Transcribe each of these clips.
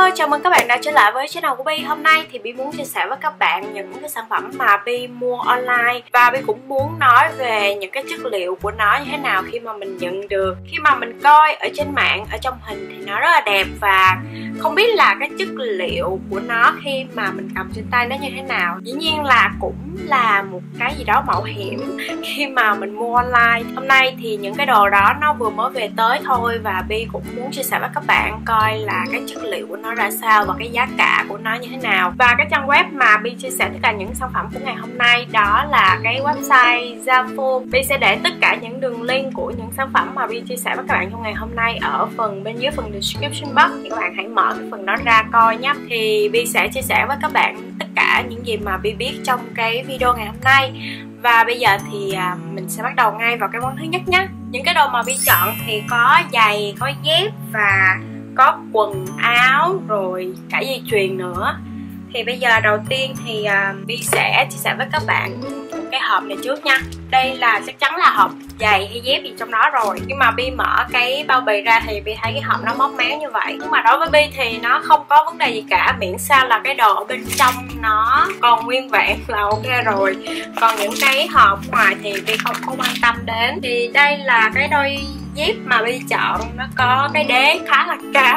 Hello, chào mừng các bạn đã trở lại với channel của Bi. Hôm nay thì Bi muốn chia sẻ với các bạn những cái sản phẩm mà Bi mua online. Và Bi cũng muốn nói về những cái chất liệu của nó như thế nào khi mà mình nhận được. Khi mà mình coi ở trên mạng, ở trong hình thì nó rất là đẹp. Và không biết là cái chất liệu của nó khi mà mình cầm trên tay nó như thế nào. Dĩ nhiên là cũng là một cái gì đó mạo hiểm khi mà mình mua online. Hôm nay thì những cái đồ đó nó vừa mới về tới thôi. Và Bi cũng muốn chia sẻ với các bạn coi là cái chất liệu của nó ra sao và cái giá cả của nó như thế nào. Và cái trang web mà Bi chia sẻ tất cả những sản phẩm của ngày hôm nay đó là cái website Zaful. Bi sẽ để tất cả những đường link của những sản phẩm mà Bi chia sẻ với các bạn trong ngày hôm nay ở phần bên dưới phần description box, thì các bạn hãy mở cái phần đó ra coi nhé. Thì Bi sẽ chia sẻ với các bạn tất cả những gì mà Bi biết trong cái video ngày hôm nay. Và bây giờ thì mình sẽ bắt đầu ngay vào cái món thứ nhất nhé. Những cái đồ mà Bi chọn thì có giày, có dép và có quần áo rồi cả dây chuyền nữa. Thì bây giờ đầu tiên thì Bi sẽ chia sẻ với các bạn cái hộp này trước nha. Đây là chắc chắn là hộp giày hay dép gì trong đó rồi. Nhưng mà Bi mở cái bao bì ra thì Bi thấy cái hộp nó móp méo như vậy. Nhưng mà đối với Bi thì nó không có vấn đề gì cả, miễn sao là cái đồ ở bên trong nó còn nguyên vẹn là ok rồi. Còn những cái hộp ngoài thì Bi không có quan tâm đến. Thì đây là cái đôi dép mà Bi chọn, nó có cái đế khá là cao.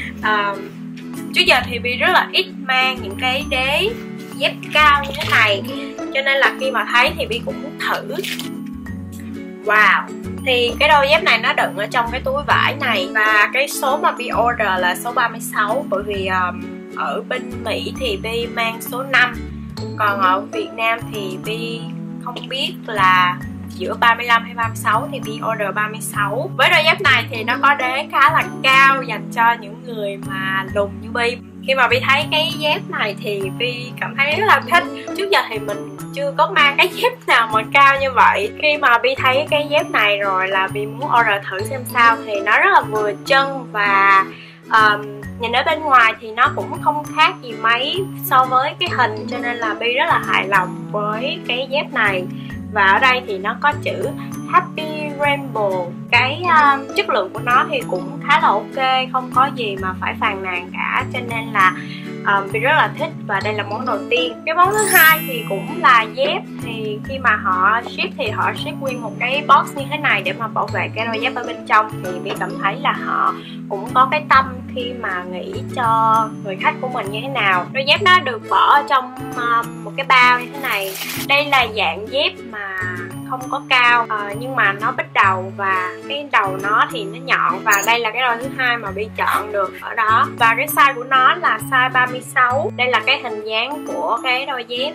Trước giờ thì Bi rất là ít mang những cái đế dép cao như thế này, cho nên là khi mà thấy thì Bi cũng muốn thử. Wow, thì cái đôi dép này nó đựng ở trong cái túi vải này. Và cái số mà Bi order là số 36. Bởi vì ở bên Mỹ thì Bi mang số 5, còn ở Việt Nam thì Bi không biết là giữa 35 hay 36 thì Bi order 36. Với đôi dép này thì nó có đế khá là cao dành cho những người mà lùn như Bi. Khi mà Bi thấy cái dép này thì Bi cảm thấy rất là thích. Trước giờ thì mình chưa có mang cái dép nào mà cao như vậy. Khi mà Bi thấy cái dép này rồi là Bi muốn order thử xem sao. Thì nó rất là vừa chân và nhìn ở bên ngoài thì nó cũng không khác gì mấy so với cái hình, cho nên là Bi rất là hài lòng với cái dép này. Và ở đây thì nó có chữ Happy Rainbow. Cái chất lượng của nó thì cũng khá là ok, không có gì mà phải phàn nàn cả, cho nên là Bi rất là thích. Và đây là món đầu tiên. Cái món thứ hai thì cũng là dép. Thì khi mà họ ship thì họ ship nguyên một cái box như thế này để mà bảo vệ cái đôi dép ở bên trong. Thì Bi cảm thấy là họ cũng có cái tâm khi mà nghĩ cho người khách của mình như thế nào. Đôi dép nó được bỏ ở trong một cái bao như thế này. Đây là dạng dép mà không có cao, nhưng mà nó bít đầu và cái đầu nó thì nó nhọn. Và đây là cái đôi thứ hai mà Bi chọn được ở đó. Và cái size của nó là size 36. Đây là cái hình dáng của cái đôi dép.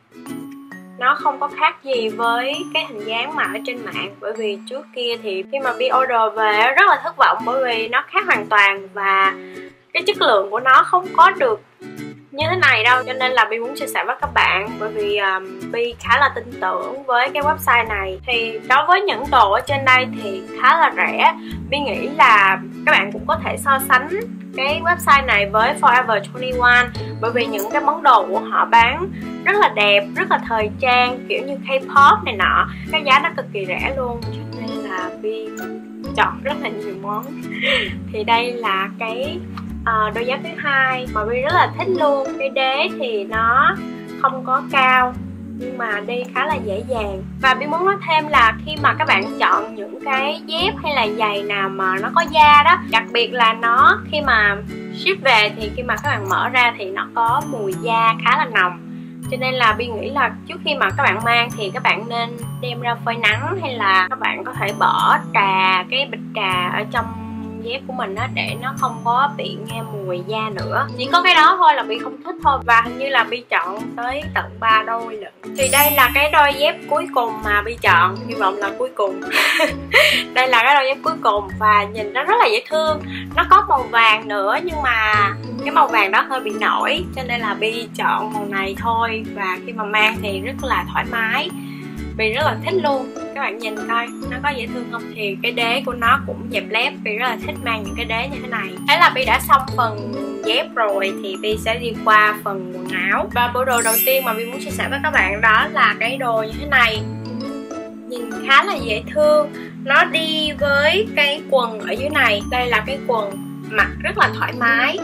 Nó không có khác gì với cái hình dáng mà ở trên mạng. Bởi vì trước kia thì khi mà Bi order về rất là thất vọng, bởi vì nó khác hoàn toàn và cái chất lượng của nó không có được như thế này đâu. Cho nên là Bi muốn chia sẻ với các bạn. Bởi vì Bi khá là tin tưởng với cái website này. Thì đối với những đồ ở trên đây thì khá là rẻ. Bi nghĩ là các bạn cũng có thể so sánh cái website này với Forever 21. Bởi vì những cái món đồ của họ bán rất là đẹp, rất là thời trang, kiểu như K-pop này nọ. Cái giá nó cực kỳ rẻ luôn, cho nên là Bi chọn rất là nhiều món. Thì đây là cái đôi dép thứ hai mà Bi rất là thích luôn. Cái đế thì nó không có cao nhưng mà đi khá là dễ dàng. Và Bi muốn nói thêm là khi mà các bạn chọn những cái dép hay là giày nào mà nó có da đó, đặc biệt là nó khi mà ship về thì khi mà các bạn mở ra thì nó có mùi da khá là nồng. Cho nên là Bi nghĩ là trước khi mà các bạn mang thì các bạn nên đem ra phơi nắng, hay là các bạn có thể bỏ trà, cái bịch trà ở trong dép của mình á, để nó không có bị nghe mùi da nữa. Chỉ có cái đó thôi là Bi không thích thôi. Và hình như là Bi chọn tới tận 3 đôi lận. Thì đây là cái đôi dép cuối cùng mà Bi chọn, hy vọng là cuối cùng. Đây là cái đôi dép cuối cùng và nhìn nó rất là dễ thương. Nó có màu vàng nữa nhưng mà cái màu vàng đó hơi bị nổi, cho nên là Bi chọn màu này thôi. Và khi mà mang thì rất là thoải mái, Bi rất là thích luôn. Các bạn nhìn coi nó có dễ thương không. Thì cái đế của nó cũng dẹp lép. Bi rất là thích mang những cái đế như thế này. Thế là Bi đã xong phần dép rồi thì Bi sẽ đi qua phần quần áo. Và bộ đồ đầu tiên mà Bi muốn chia sẻ với các bạn đó là cái đồ như thế này. Nhìn khá là dễ thương. Nó đi với cái quần ở dưới này. Đây là cái quần mặc rất là thoải mái.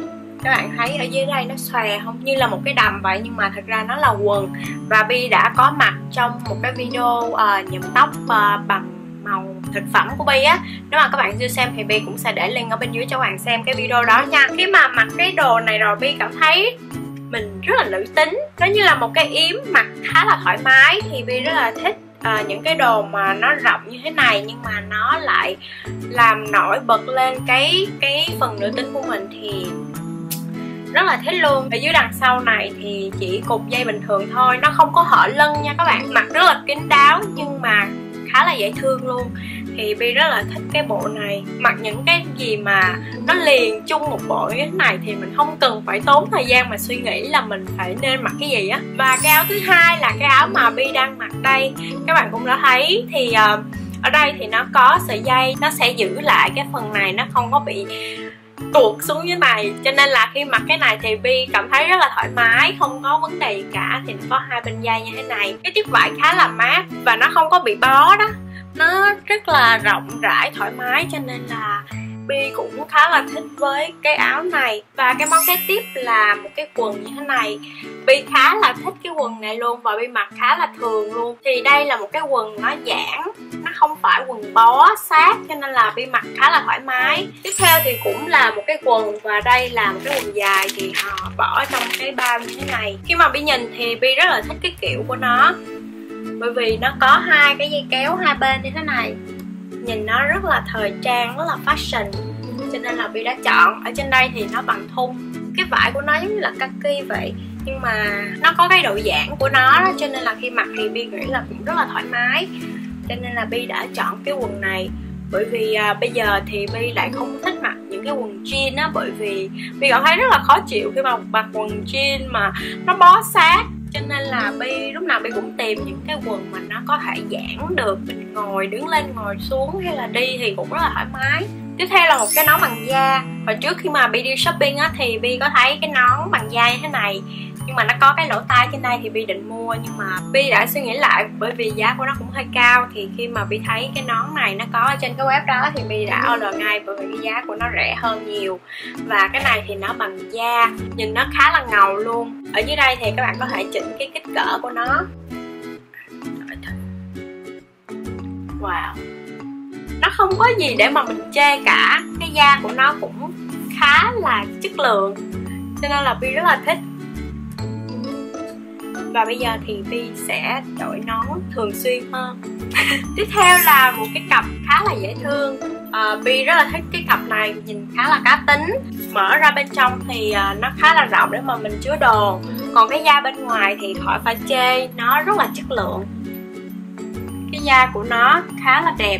Các bạn thấy ở dưới đây nó xòe không, như là một cái đầm vậy, nhưng mà thật ra nó là quần. Và Bi đã có mặt trong một cái video nhuộm tóc bằng màu thực phẩm của Bi á. Nếu mà các bạn chưa xem thì Bi cũng sẽ để link ở bên dưới cho các bạn xem cái video đó nha. Khi mà mặc cái đồ này rồi Bi cảm thấy mình rất là nữ tính, nó như là một cái yếm mặc khá là thoải mái. Thì Bi rất là thích những cái đồ mà nó rộng như thế này, nhưng mà nó lại làm nổi bật lên cái phần nữ tính của mình, thì rất là thích luôn. Ở dưới đằng sau này thì chỉ cục dây bình thường thôi, nó không có hở lưng nha các bạn. Mặc rất là kín đáo nhưng mà khá là dễ thương luôn. Thì Bi rất là thích cái bộ này. Mặc những cái gì mà nó liền chung một bộ như thế này thì mình không cần phải tốn thời gian mà suy nghĩ là mình phải nên mặc cái gì á. Và cái áo thứ hai là cái áo mà Bi đang mặc đây. Các bạn cũng đã thấy thì ở đây thì nó có sợi dây, nó sẽ giữ lại cái phần này, nó không có bị tuột xuống dưới này. Cho nên là khi mặc cái này thì Bi cảm thấy rất là thoải mái, không có vấn đề gì cả. Thì nó có hai bên dây như thế này. Cái chiếc vải khá là mát và nó không có bị bó đó, nó rất là rộng rãi, thoải mái. Cho nên là Bi cũng khá là thích với cái áo này. Và cái món kế tiếp là một cái quần như thế này. Bi khá là thích cái quần này luôn, và Bi mặc khá là thường luôn. Thì đây là một cái quần nó giãn, nó không phải quần bó sát, cho nên là Bi mặc khá là thoải mái. Tiếp theo thì cũng là một cái quần, và đây là một cái quần dài thì họ bỏ trong cái bao như thế này. Khi mà Bi nhìn thì Bi rất là thích cái kiểu của nó, bởi vì nó có hai cái dây kéo hai bên như thế này, nhìn nó rất là thời trang, rất là fashion. Cho nên là Bi đã chọn. Ở trên đây thì nó bằng thun, cái vải của nó giống như là kaki vậy, nhưng mà nó có cái độ giãn của nó đó, cho nên là khi mặc thì Bi nghĩ là cũng rất là thoải mái. Cho nên là Bi đã chọn cái quần này. Bởi vì bây giờ thì Bi lại không thích mặc những cái quần jean á, bởi vì Bi cảm thấy rất là khó chịu khi mà mặc quần jean mà nó bó sát. Cho nên là Bi lúc nào Bi cũng tìm những cái quần mà nó có thể giãn được, mình ngồi đứng lên ngồi xuống hay là đi thì cũng rất là thoải mái. Tiếp theo là một cái nón bằng da. Hồi trước khi mà Bi đi shopping á thì Bi có thấy cái nón bằng da như thế này, nhưng mà nó có cái lỗ tai trên đây thì Bi định mua, nhưng mà Bi đã suy nghĩ lại bởi vì giá của nó cũng hơi cao. Thì khi mà Bi thấy cái nón này nó có ở trên cái web đó thì Bi đã order ngay, bởi vì cái giá của nó rẻ hơn nhiều. Và cái này thì nó bằng da, nhìn nó khá là ngầu luôn. Ở dưới đây thì các bạn có thể chỉnh cái kích cỡ của nó. Wow, nó không có gì để mà mình chê cả. Cái da của nó cũng khá là chất lượng, cho nên là Bi rất là thích. Và bây giờ thì Bi sẽ đội nón thường xuyên hơn. Tiếp theo là một cái cặp khá là dễ thương. Bi rất là thích cái cặp này, nhìn khá là cá tính. Mở ra bên trong thì nó khá là rộng để mà mình chứa đồ. Còn cái da bên ngoài thì khỏi phải chê, nó rất là chất lượng. Cái da của nó khá là đẹp,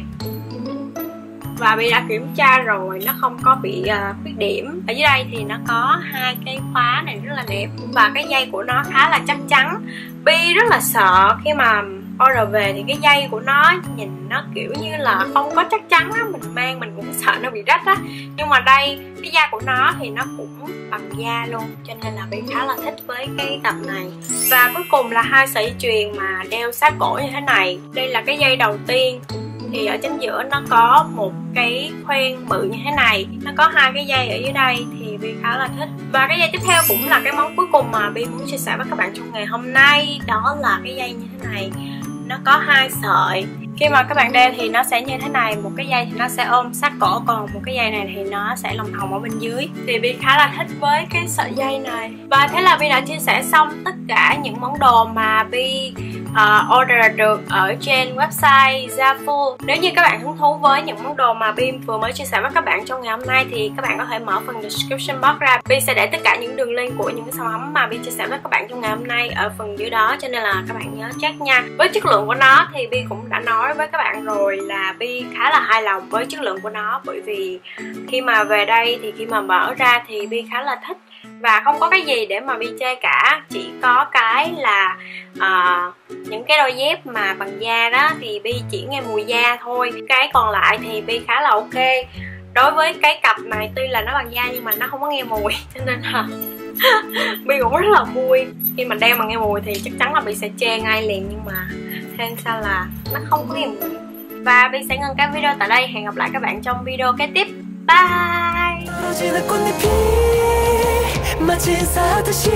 và Bi đã kiểm tra rồi, nó không có bị khuyết điểm. Ở dưới đây thì nó có hai cái khóa này rất là đẹp, và cái dây của nó khá là chắc chắn. Bi rất là sợ khi mà order về thì cái dây của nó nhìn nó kiểu như là không có chắc chắn á, mình mang mình cũng sợ nó bị rách á. Nhưng mà đây cái da của nó thì nó cũng bằng da luôn, cho nên là Bi khá là thích với cái cặp này. Và cuối cùng là hai sợi chuyền mà đeo sát cổ như thế này. Đây là cái dây đầu tiên, thì ở chính giữa nó có một cái khoen bự như thế này, nó có hai cái dây ở dưới đây thì Bi khá là thích. Và cái dây tiếp theo cũng là cái món cuối cùng mà Bi muốn chia sẻ với các bạn trong ngày hôm nay, đó là cái dây như thế này. Nó có hai sợi. Khi mà các bạn đeo thì nó sẽ như thế này, một cái dây thì nó sẽ ôm sát cổ, còn một cái dây này thì nó sẽ lồng thòng ở bên dưới. Thì Bi khá là thích với cái sợi dây này. Và thế là Bi đã chia sẻ xong tất cả những món đồ mà Bi order được ở trên website Zaful. Nếu như các bạn hứng thú với những món đồ mà Bi vừa mới chia sẻ với các bạn trong ngày hôm nay thì các bạn có thể mở phần description box ra. Bi sẽ để tất cả những đường link của những cái sản phẩm mà Bi chia sẻ với các bạn trong ngày hôm nay ở phần dưới đó, cho nên là các bạn nhớ check nha. Với chất lượng của nó thì Bi cũng đã nói với các bạn rồi là Bi khá là hài lòng với chất lượng của nó, bởi vì khi mà về đây thì khi mà mở ra thì Bi khá là thích và không có cái gì để mà Bi chê cả. Chỉ có cái là những cái đôi dép mà bằng da đó thì Bi chỉ nghe mùi da thôi, cái còn lại thì Bi khá là ok. Đối với cái cặp này tuy là nó bằng da nhưng mà nó không có nghe mùi, cho nên là Bi cũng rất là vui. Khi mà đeo mà nghe mùi thì chắc chắn là Bi sẽ chê ngay liền, nhưng mà hên sao là nó không có nghe mùi. Và Bi sẽ ngưng cái video tại đây. Hẹn gặp lại các bạn trong video kế tiếp. Bye. 마치 인사하듯이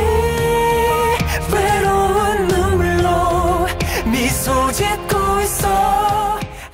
외로운 눈물로 미소 짓고 있어.